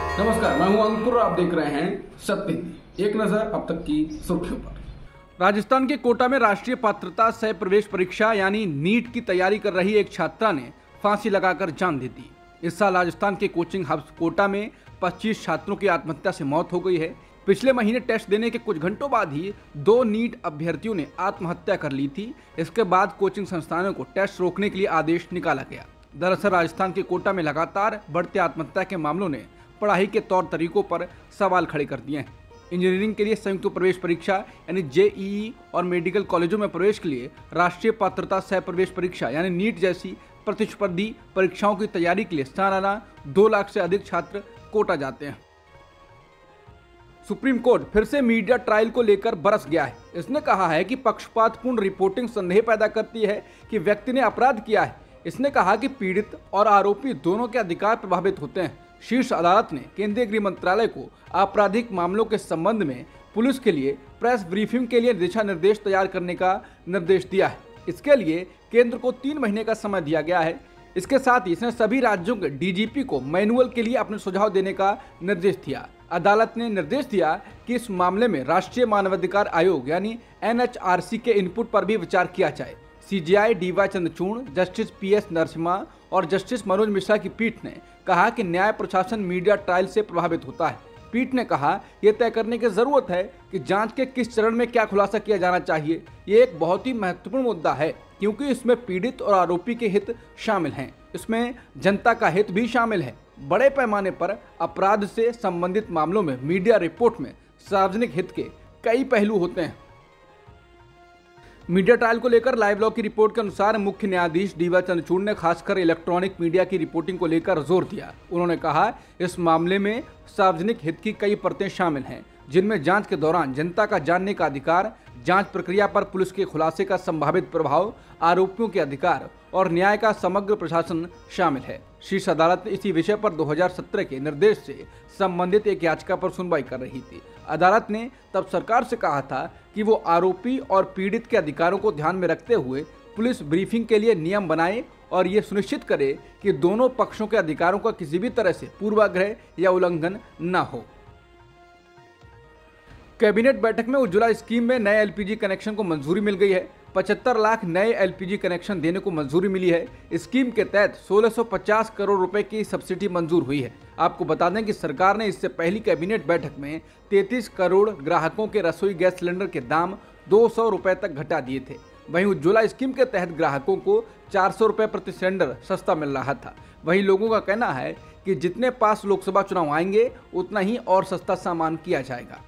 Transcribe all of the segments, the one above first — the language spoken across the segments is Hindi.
नमस्कार, मैं हूं अंकुर और आप देख रहे हैं सत्य हिंदी। एक नजर अब तक की सुर्खियों पर। राजस्थान के कोटा में राष्ट्रीय पात्रता सह प्रवेश परीक्षा यानी नीट की तैयारी कर रही एक छात्रा ने फांसी लगाकर जान दे दी। इस साल राजस्थान के कोचिंग हब कोटा में 25 छात्रों की आत्महत्या से मौत हो गई है। पिछले महीने टेस्ट देने के कुछ घंटों बाद ही 2 नीट अभ्यर्थियों ने आत्महत्या कर ली थी। इसके बाद कोचिंग संस्थानों को टेस्ट रोकने के लिए आदेश निकाला गया। दरअसल राजस्थान के कोटा में लगातार बढ़ते आत्महत्या के मामलों ने पढ़ाई के तौर तरीकों पर सवाल खड़े कर दिए हैं। इंजीनियरिंग के लिए संयुक्त प्रवेश परीक्षा यानी जेईई और मेडिकल कॉलेजों में प्रवेश के लिए राष्ट्रीय पात्रता सह प्रवेश परीक्षा यानी नीट जैसी प्रतिस्पर्धी परीक्षाओं की तैयारी के लिए सालाना 2 लाख से अधिक छात्र कोटा जाते हैं। सुप्रीम कोर्ट फिर से मीडिया ट्रायल को लेकर बरस गया है। इसने कहा है कि पक्षपातपूर्ण रिपोर्टिंग संदेह पैदा करती है कि व्यक्ति ने अपराध किया है। इसने कहा कि पीड़ित और आरोपी दोनों के अधिकार प्रभावित होते हैं। शीर्ष अदालत ने केंद्रीय गृह मंत्रालय को आपराधिक मामलों के संबंध में पुलिस के लिए प्रेस ब्रीफिंग के लिए दिशा निर्देश तैयार करने का निर्देश दिया है। इसके लिए केंद्र को 3 महीने का समय दिया गया है। इसके साथ ही इसने सभी राज्यों के डीजीपी को मैनुअल के लिए अपने सुझाव देने का निर्देश दिया। अदालत ने निर्देश दिया कि इस मामले में राष्ट्रीय मानवाधिकार आयोग यानी एनएचआरसी के इनपुट पर भी विचार किया जाए। CJI D Y Chandrachud, justice PS Narasimha और जस्टिस मनोज मिश्रा की पीठ ने कहा कि न्याय प्रशासन मीडिया ट्रायल से प्रभावित होता है। पीठ ने कहा यह तय करने की जरूरत है कि जांच के किस चरण में क्या खुलासा किया जाना चाहिए। ये एक बहुत ही महत्वपूर्ण मुद्दा है क्योंकि इसमें पीड़ित और आरोपी के हित शामिल हैं। इसमें जनता का हित भी शामिल है। बड़े पैमाने पर अपराध से संबंधित मामलों में मीडिया रिपोर्ट में सार्वजनिक हित के कई पहलू होते हैं। मीडिया ट्रायल को लेकर लाइव लॉ की रिपोर्ट के अनुसार मुख्य न्यायाधीश डीवाई चंद्रचूड़ ने खासकर इलेक्ट्रॉनिक मीडिया की रिपोर्टिंग को लेकर जोर दिया। उन्होंने कहा इस मामले में सार्वजनिक हित की कई परतें शामिल हैं, जिनमें जांच के दौरान जनता का जानने का अधिकार, जांच प्रक्रिया पर पुलिस के खुलासे का संभावित प्रभाव, आरोपियों के अधिकार और न्याय का समग्र प्रशासन शामिल है। शीर्ष अदालत ने इसी विषय पर 2017 के निर्देश से संबंधित एक याचिका पर सुनवाई कर रही थी। अदालत ने तब सरकार से कहा था कि वो आरोपी और पीड़ित के अधिकारों को ध्यान में रखते हुए पुलिस ब्रीफिंग के लिए नियम बनाए और ये सुनिश्चित करे कि दोनों पक्षों के अधिकारों का किसी भी तरह से पूर्वाग्रह या उल्लंघन न हो। कैबिनेट बैठक में उज्ज्वला स्कीम में नए एलपीजी कनेक्शन को मंजूरी मिल गई है। 75 लाख नए एलपीजी कनेक्शन देने को मंजूरी मिली है। स्कीम के तहत 1650 करोड़ रुपए की सब्सिडी मंजूर हुई है। आपको बता दें कि सरकार ने इससे पहली कैबिनेट बैठक में 33 करोड़ ग्राहकों के रसोई गैस सिलेंडर के दाम 200 रुपए तक घटा दिए थे। वहीं उज्ज्वला स्कीम के तहत ग्राहकों को 400 रुपए प्रति सिलेंडर सस्ता मिल रहा था। वहीं लोगों का कहना है कि जितने पास लोकसभा चुनाव आएंगे उतना ही और सस्ता सामान किया जाएगा।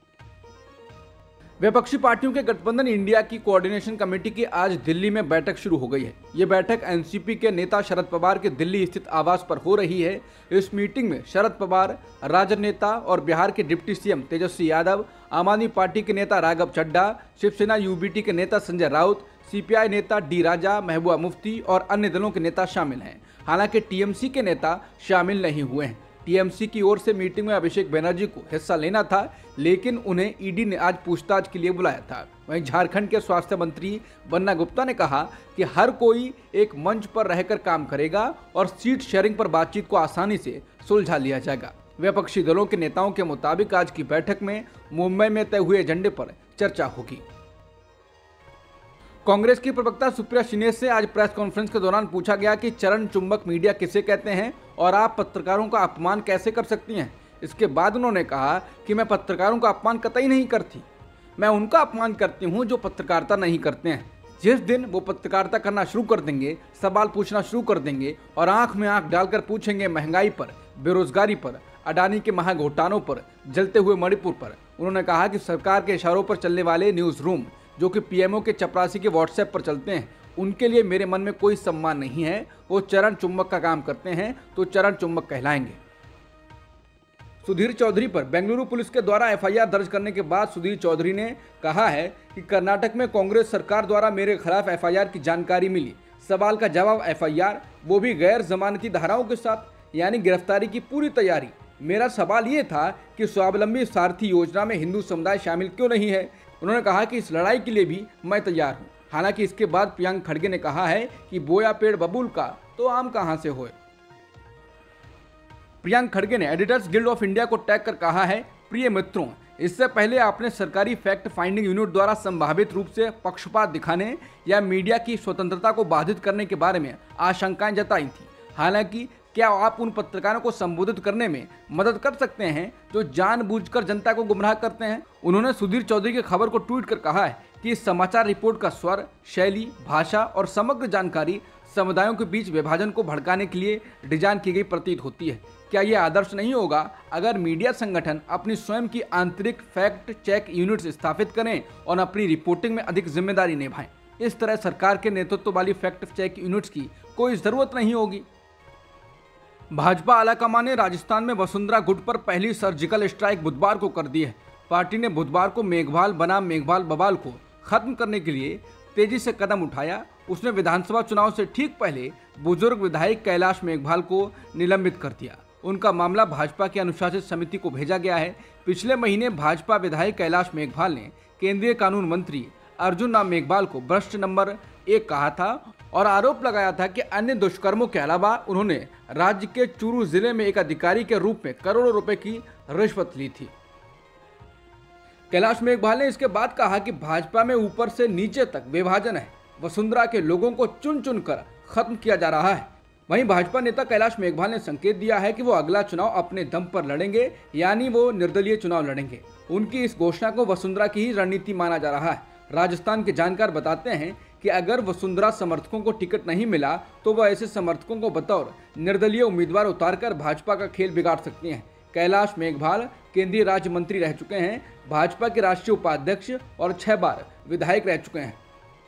विपक्षी पार्टियों के गठबंधन इंडिया की कोऑर्डिनेशन कमेटी की आज दिल्ली में बैठक शुरू हो गई है। ये बैठक एनसीपी के नेता शरद पवार के दिल्ली स्थित आवास पर हो रही है। इस मीटिंग में शरद पवार, राजद नेता और बिहार के डिप्टी सीएम तेजस्वी यादव, आम आदमी पार्टी के नेता राघव चड्ढा, शिवसेना यूबीटी के नेता संजय राउत, सीपीआई नेता डी राजा, महबूबा मुफ्ती और अन्य दलों के नेता शामिल हैं। हालांकि टीएमसी के नेता शामिल नहीं हुए हैं। टीएमसी की ओर से मीटिंग में अभिषेक बनर्जी को हिस्सा लेना था, लेकिन उन्हें ईडी ने आज पूछताछ के लिए बुलाया था। वहीं झारखंड के स्वास्थ्य मंत्री बन्ना गुप्ता ने कहा कि हर कोई एक मंच पर रहकर काम करेगा और सीट शेयरिंग पर बातचीत को आसानी से सुलझा लिया जाएगा। विपक्षी दलों के नेताओं के मुताबिक आज की बैठक में मुंबई में तय हुए एजेंडे पर चर्चा होगी। कांग्रेस की प्रवक्ता सुप्रिया श्रीनेश से आज प्रेस कॉन्फ्रेंस के दौरान पूछा गया कि चरण चुंबक मीडिया किसे कहते हैं और आप पत्रकारों का अपमान कैसे कर सकती हैं। इसके बाद उन्होंने कहा कि मैं पत्रकारों का अपमान कतई नहीं करती, मैं उनका अपमान करती हूं जो पत्रकारिता नहीं करते हैं। जिस दिन वो पत्रकारिता करना शुरू कर देंगे, सवाल पूछना शुरू कर देंगे और आंख में आंख डालकर पूछेंगे महंगाई पर, बेरोजगारी पर, अडानी के महाघोटालों पर, जलते हुए मणिपुर पर। उन्होंने कहा कि सरकार के इशारों पर चलने वाले न्यूज रूम जो कि पीएमओ के चपरासी के व्हाट्सएप पर चलते हैं, उनके लिए मेरे मन में कोई सम्मान नहीं है। वो चरण चुंबक का काम करते हैं तो चरण चुंबक कहलाएंगे। सुधीर चौधरी पर बेंगलुरु पुलिस के द्वारा एफआईआर दर्ज करने के बाद सुधीर चौधरी ने कहा है कि कर्नाटक में कांग्रेस सरकार द्वारा मेरे खिलाफ एफआईआर की जानकारी मिली। सवाल का जवाब एफआईआर, वो भी गैर जमानती धाराओं के साथ, यानी गिरफ्तारी की पूरी तैयारी। मेरा सवाल ये था कि स्वावलंबी सारथी योजना में हिंदू समुदाय शामिल क्यों नहीं है। उन्होंने कहा कि इस लड़ाई के लिए भी मैं तैयार हूँ। हालांकि इसके बाद प्रियंक खड़गे ने कहा है कि बोया पेड़ बबूल का तो आम कहां से होए। प्रियंक खड़गे ने एडिटर्स गिल्ड ऑफ इंडिया को टैग कर कहा है, प्रिय मित्रों, इससे पहले आपने सरकारी फैक्ट फाइंडिंग यूनिट द्वारा संभावित रूप से पक्षपात दिखाने या मीडिया की स्वतंत्रता को बाधित करने के बारे में आशंकाएं जताई थी। हालांकि क्या आप उन पत्रकारों को संबोधित करने में मदद कर सकते हैं जो जानबूझकर जनता को गुमराह करते हैं? उन्होंने सुधीर चौधरी की खबर को ट्वीट कर कहा है कि इस समाचार रिपोर्ट का स्वर, शैली, भाषा और समग्र जानकारी समुदायों के बीच विभाजन को भड़काने के लिए डिजाइन की गई प्रतीत होती है। क्या यह आदर्श नहीं होगा अगर मीडिया संगठन अपनी स्वयं की आंतरिक फैक्ट चेक यूनिट्स स्थापित करें और अपनी रिपोर्टिंग में अधिक जिम्मेदारी निभाएं? इस तरह सरकार के नेतृत्व वाली फैक्ट चेक यूनिट्स की कोई जरूरत नहीं होगी। भाजपा आलाकमान ने राजस्थान में वसुंधरा गुट पर पहली सर्जिकल स्ट्राइक बुधवार को कर दी है। पार्टी ने बुधवार को मेघवाल बनाम मेघवाल बवाल को खत्म करने के लिए तेजी से कदम उठाया। उसने विधानसभा चुनाव से ठीक पहले बुजुर्ग विधायक कैलाश मेघवाल को निलंबित कर दिया। उनका मामला भाजपा की अनुशासित समिति को भेजा गया है। पिछले महीने भाजपा विधायक कैलाश मेघवाल ने केंद्रीय कानून मंत्री अर्जुन राम मेघवाल को भ्रष्ट नंबर 1 कहा था और आरोप लगाया था कि अन्य दुष्कर्मों के अलावा उन्होंने राज्य के चूरू जिले में एक अधिकारी के रूप में करोड़ों रुपए की रिश्वत ली थी। कैलाश मेघवाल ने इसके बाद कहा कि भाजपा में ऊपर से नीचे तक विभाजन है, वसुंधरा के लोगों को चुन चुन कर खत्म किया जा रहा है। वहीं भाजपा नेता कैलाश मेघवाल ने संकेत दिया है कि वो अगला चुनाव अपने दम पर लड़ेंगे, यानी वो निर्दलीय चुनाव लड़ेंगे। उनकी इस घोषणा को वसुंधरा की ही रणनीति माना जा रहा है। राजस्थान के जानकार बताते हैं कि अगर वसुंधरा समर्थकों को टिकट नहीं मिला तो वह ऐसे समर्थकों को बतौर निर्दलीय उम्मीदवार उतारकर भाजपा का खेल बिगाड़ सकती हैं। कैलाश मेघवाल केंद्रीय राज्य मंत्री रह चुके हैं, भाजपा के राष्ट्रीय उपाध्यक्ष और 6 बार विधायक रह चुके हैं।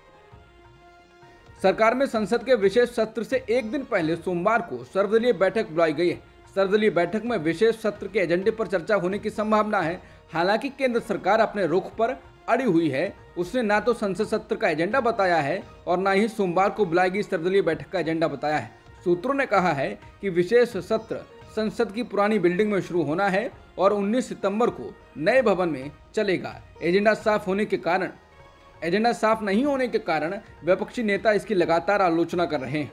सरकार में संसद के विशेष सत्र से एक दिन पहले सोमवार को सर्वदलीय बैठक बुलाई गई है। सर्वदलीय बैठक में विशेष सत्र के एजेंडे पर चर्चा होने की संभावना है। हालांकि केंद्र सरकार अपने रुख पर अड़ी हुई है। उसने ना तो संसद सत्र का एजेंडा बताया है और ना ही सोमवार को बुलाई गई सर्वदलीय बैठक का एजेंडा बताया है। सूत्रों ने कहा है कि विशेष सत्र संसद की पुरानी बिल्डिंग में शुरू होना है और 19 सितंबर को नए भवन में चलेगा। एजेंडा साफ नहीं होने के कारण विपक्षी नेता इसकी लगातार आलोचना कर रहे हैं।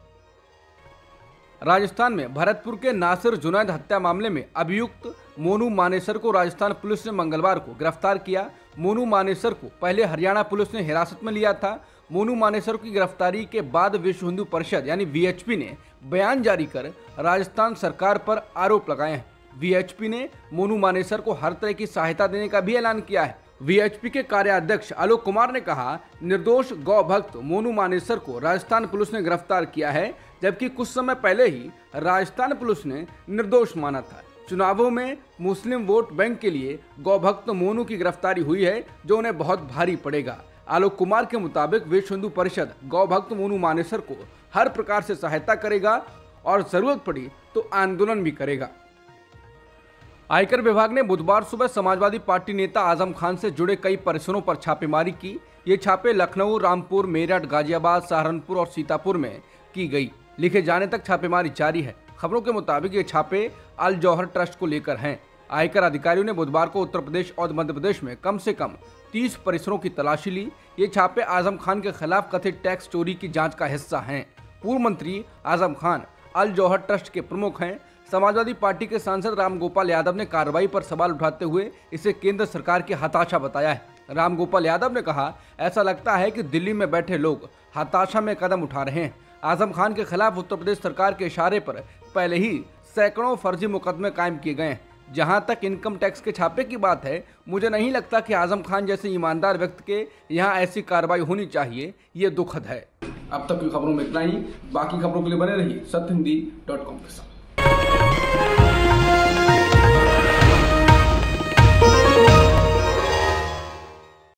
राजस्थान में भरतपुर के नासिर जुनैद हत्या मामले में अभियुक्त मोनू मानेसर को राजस्थान पुलिस ने मंगलवार को गिरफ्तार किया। मोनू मानेसर को पहले हरियाणा पुलिस ने हिरासत में लिया था। मोनू मानेसर की गिरफ्तारी के बाद विश्व हिंदू परिषद यानी वीएचपी ने बयान जारी कर राजस्थान सरकार पर आरोप लगाए हैं। वीएचपी ने मोनू मानेसर को हर तरह की सहायता देने का भी ऐलान किया है। वीएचपी के कार्याध्यक्ष आलोक कुमार ने कहा, निर्दोष गौ भक्त मोनू मानेसर को राजस्थान पुलिस ने गिरफ्तार किया है, जबकि कुछ समय पहले ही राजस्थान पुलिस ने निर्दोष माना था। चुनावों में मुस्लिम वोट बैंक के लिए गौ भक्त मोनू की गिरफ्तारी हुई है, जो उन्हें बहुत भारी पड़ेगा। आलोक कुमार के मुताबिक विश्व हिंदू परिषद गौ भक्त मोनू मानेसर को हर प्रकार से सहायता करेगा और जरूरत पड़ी तो आंदोलन भी करेगा। आयकर विभाग ने बुधवार सुबह समाजवादी पार्टी नेता आजम खान से जुड़े कई परिसरों पर छापेमारी की। ये छापे लखनऊ, रामपुर, मेरठ, गाजियाबाद, सहारनपुर और सीतापुर में की गई। लिखे जाने तक छापेमारी जारी है। खबरों के मुताबिक ये छापे अल जौहर ट्रस्ट को लेकर हैं। आयकर अधिकारियों ने बुधवार को उत्तर प्रदेश और मध्य प्रदेश में कम से कम 30 परिसरों की तलाशी ली। ये छापे आजम खान के खिलाफ कथित टैक्स चोरी की जांच का हिस्सा हैं। पूर्व मंत्री आजम खान अल जौहर ट्रस्ट के प्रमुख हैं। समाजवादी पार्टी के सांसद रामगोपाल यादव ने कार्रवाई पर सवाल उठाते हुए इसे केंद्र सरकार की हताशा बताया है। रामगोपाल यादव ने कहा, ऐसा लगता है कि दिल्ली में बैठे लोग हताशा में कदम उठा रहे हैं। आजम खान के खिलाफ उत्तर प्रदेश सरकार के इशारे पर पहले ही सैकड़ों फर्जी मुकदमे कायम किए गए हैं। जहां तक इनकम टैक्स के छापे की बात है, मुझे नहीं लगता कि आजम खान जैसे ईमानदार व्यक्ति के यहाँ ऐसी कार्रवाई होनी चाहिए। ये दुखद है। अब तक की खबरों में इतना ही। बाकी खबरों के लिए बने रहिए सत्यहिंदी.com के साथ।